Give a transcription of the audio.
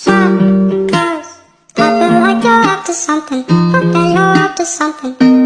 Yeah, 'cause I feel like you're up to something. I bet you're up to something.